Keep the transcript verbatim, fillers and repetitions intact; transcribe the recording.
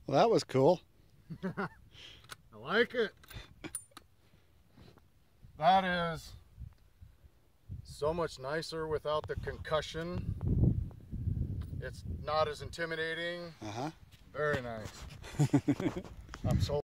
Well, that was cool. I like it. That is so much nicer without the concussion. It's not as intimidating. Uh-huh. Very nice. I'm so